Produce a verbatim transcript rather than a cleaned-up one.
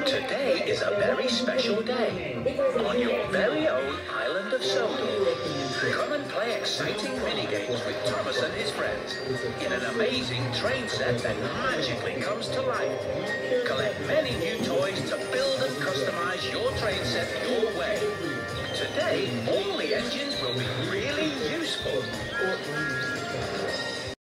Today is a very special day on your very own island of Sodor. Come and play exciting mini-games with Thomas and his friends in an amazing train set that magically comes to life. Collect many new toys to build and customize your train set your way. Today, all the engines will be really useful.